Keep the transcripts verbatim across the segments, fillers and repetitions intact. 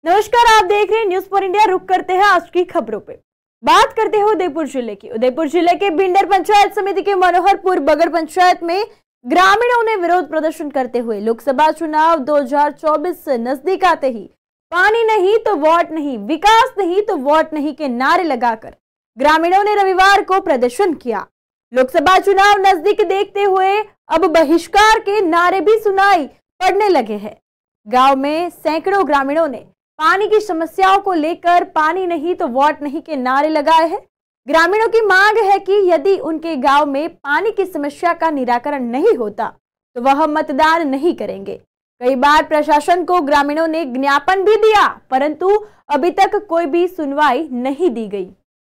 नमस्कार, आप देख रहे हैं न्यूज फॉर इंडिया। रुक करते हैं आज की खबरों पे। बात करते हैं उदयपुर जिले की। उदयपुर जिले के बिंडर पंचायत समिति के मनोहरपुर बगड़ पंचायत में ग्रामीणों ने विरोध प्रदर्शन करते हुए लोकसभा चुनाव दो हज़ार चौबीस नजदीक आते ही पानी नहीं तो वोट नहीं, विकास नहीं तो वोट नहीं के नारे लगाकर ग्रामीणों ने रविवार को प्रदर्शन किया। लोकसभा चुनाव नजदीक देखते हुए अब बहिष्कार के नारे भी सुनाई पड़ने लगे हैं। गांव में सैकड़ों ग्रामीणों ने पानी की समस्याओं को लेकर पानी नहीं तो वोट नहीं के नारे लगाए हैं। ग्रामीणों की मांग है कि यदि उनके गांव में पानी की समस्या का निराकरण नहीं होता तो वह मतदान नहीं करेंगे। कई बार प्रशासन को ग्रामीणों ने ज्ञापन भी दिया, परंतु अभी तक कोई भी सुनवाई नहीं दी गई।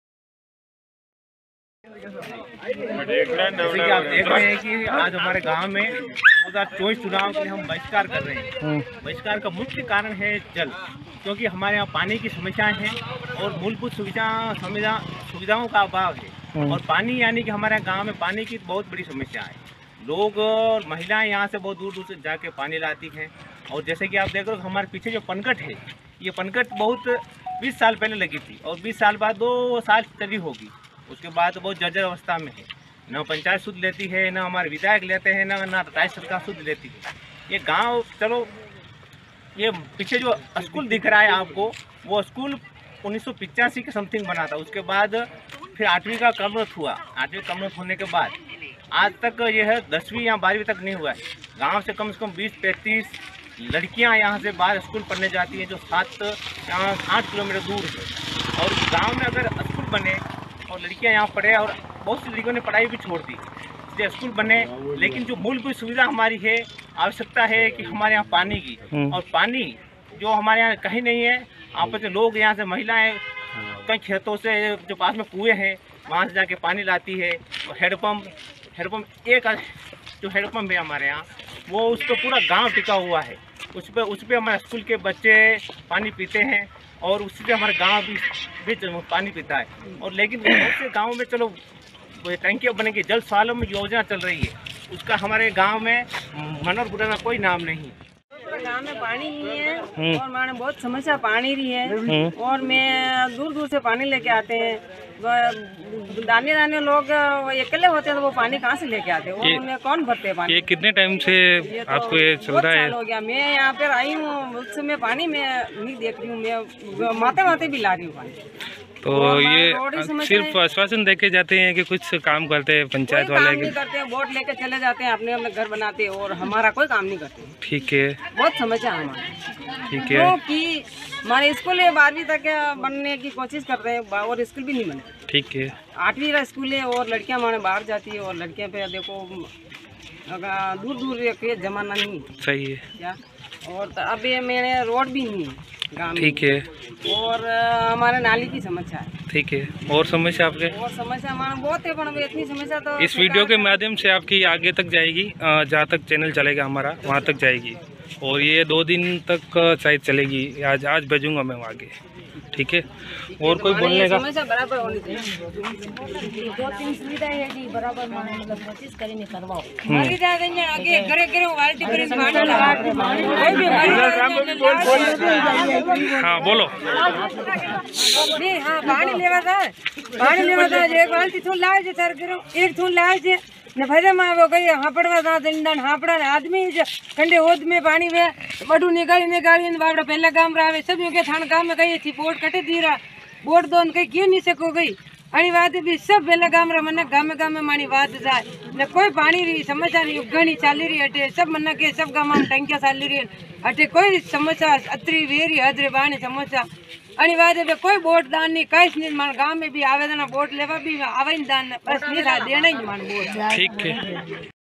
जैसे कि आप देख रहे हैं कि आज हमारे गांव में दो हज़ार चौबीस चुनाव के लिए हम बहिष्कार कर रहे हैं। बहिष्कार का मुख्य कारण है जल, क्योंकि हमारे यहाँ पानी की समस्याएं हैं और मूलभूत सुविधा सुविधा सुविधाओं का अभाव है। और पानी यानी कि हमारे गांव में पानी की बहुत बड़ी समस्या है। लोग और महिलाएं यहाँ से बहुत दूर दूर से जाके पानी लाती हैं। और जैसे कि आप देख रहे हो हमारे पीछे जो पनकट है, ये पनकट बहुत बीस साल पहले लगी थी और बीस साल बाद दो साल चली होगी। उसके बाद बहुत जर्जर अवस्था में है। न पंचायत शुद्ध लेती है, न हमारे विधायक लेते हैं, न न राज्य सरकार शुद्ध लेती है। ये गांव, चलो ये पीछे जो स्कूल दिख रहा है आपको, वो स्कूल उन्नीस सौ पिचासी के समथिंग बना था। उसके बाद फिर आठवीं का कमर्थ हुआ। आठवीं कमर्थ होने के बाद आज तक ये है दसवीं या बारहवीं तक नहीं हुआ है। गाँव से कम से कम बीस पैंतीस लड़कियाँ यहाँ से बाहर स्कूल पढ़ने जाती हैं, जो सात या आठ किलोमीटर दूर है। और गाँव में अगर स्कूल बने और लड़कियां यहाँ पढ़े, और बहुत सी लड़कियों ने पढ़ाई भी छोड़ दी, इसलिए स्कूल बने, लेकिन जो मूलभूत सुविधा हमारी है, आवश्यकता है कि हमारे यहाँ पानी की, और पानी जो हमारे यहाँ कहीं नहीं है। आपस में लोग यहाँ से महिलाएं कई खेतों से जो पास में कुएं हैं वहाँ से जाके पानी लाती है। और हेडपम्प हेडपम्प एक जो हेडपम्प है हमारे यहाँ, वो उस पर पूरा गाँव टिका हुआ है। उस पर उस पर हमारे स्कूल के बच्चे पानी पीते हैं और उससे भी हमारे गांव भी, भी पानी पीता है। और लेकिन बहुत से गाँव में चलो टंकियाँ बनेंगी, जल स्वावलंबन योजना चल रही है, उसका हमारे गांव में मनोहरपुर में कोई नाम नहीं। गाँव में पानी नहीं है और हमारे बहुत समस्या पानी रही है। और मैं दूर दूर से पानी लेके आते हैं। दाने दाने लोग अकेले होते हैं तो वो पानी कहाँ से लेके आते हैं, वो उन्हें कौन भरते हैं पानी। ये कितने टाइम से ये तो आपको ये चल रहा है? हो गया मैं यहाँ पर आई हूँ, उस समय पानी मैं नहीं देख रही हूँ, मैं माते माते भी ला रही हूँ पानी। तो ये सिर्फ आश्वासन देके जाते हैं कि कुछ काम करते हैं पंचायत वाले? काम नहीं करते हैं, वोट लेके चले जाते हैं, अपने अपने घर बनाते हैं और हमारा कोई काम नहीं करते। ठीक है, बहुत समस्या है हमारी। ठीक है, क्योंकि हमारे स्कूल बारहवीं तक बनने की कोशिश कर रहे हैं और स्कूल भी नहीं बने। ठीक है, आठवीं का स्कूल है और लड़कियां हमारे बाहर जाती है और लड़कियां पे देखो दूर दूर जमाना नहीं। सही है क्या? और अब ये मेरे रोड भी नहीं है गाँव में। ठीक है, और हमारे नाली की समस्या है। ठीक है, और समस्या आपके? और समस्या हमारा बहुत है, पर इतनी समस्या तो इस वीडियो के माध्यम से आपकी आगे तक जाएगी, जहाँ तक चैनल चलेगा हमारा वहाँ तक जाएगी। और ये दो दिन तक शायद चलेगी। आज आज भेजूंगा मैं आगे। ठीक है, और कोई बोलने का? समस्या बराबर होनी चाहिए। दो तीन सुविधा है जी, बराबर मतलब कोशिश करेंगे करवाओ। हमारी जाएंगे आगे घरे घरे वाल्टी पर पानी लगा, कोई भी हाँ बोलो। नहीं, हाँ पानी लेवा था, पानी लेवा था, एक बाल्टी थून लाए जे सर करो, एक थून लाए जे ने भरे में वो गई हापड़वा था दंडन हापड़ा आदमी कंडे होद में पानी में बडू निकाली निकाली ने बाबड़ा पहला काम रावे सब के थान काम में गई थी। बोट कटे दीरा बोट दोन कई क्यों नहीं सको गई अणी बात भी सब पहला काम रा मन गामे गामे मानी बात जाए ने कोई पानी री समस्या नहीं घणी चाली रही अटे सब मन के सब गाम में टंकिया चाली रही अटे कोई समस्या अतरी वेरी हदरे बाणी समस्या अणी बात है कोई बोट दान नहीं कहीं नहीं। मान गाँव में भी आवेदन बोट लेवा भी आवे दान बस नहीं था देना ही मान बोट। ठीक है।